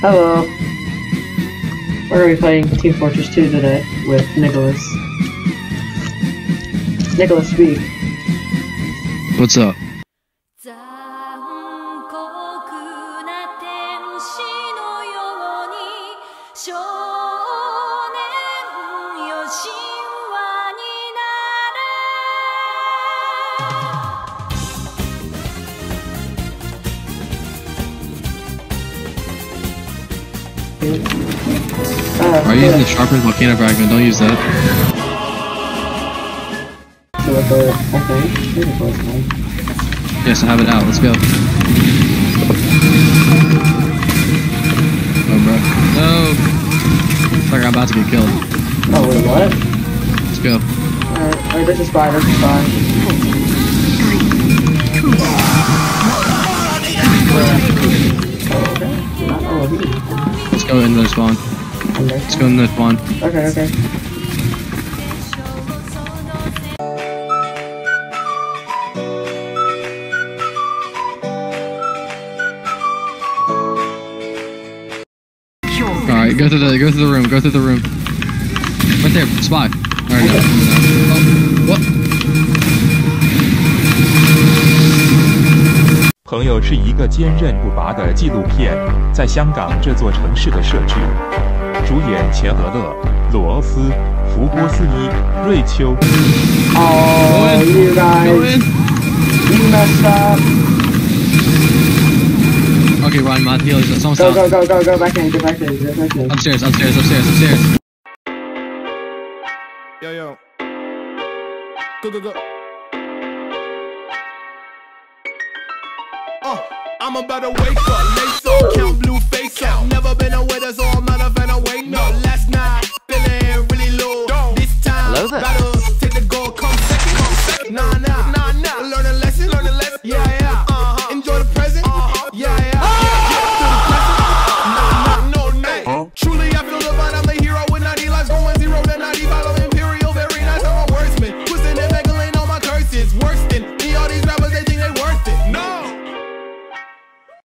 Hello. We're going to be playing Team Fortress 2 today with Nicholas. Nicholas, speak. What's up? Are you using the sharpened volcano fragment? Don't use that. Yes, I have it out. Let's go. Oh, bro. No! It's like I'm about to get killed. Oh, wait, what? Let's go. Alright, there's a spy, there's a spy. Let's go into the spawn. Let's go into the spawn. Okay, okay. Alright, go through the room, go through the room. Right there, spy. Alright, no. Oh, what? 朋友是一个坚韧不拔的纪录片，在香港这座城市的设置。主演钱德勒、罗斯、福波斯伊、瑞秋。 Oh, you guys! You messed up! Okay, Ryan, my heal is almost out. Go, back in, get back in. Upstairs. Yo. Go. I'm about to wake up, lace up, count blue face up. Never been a wedding.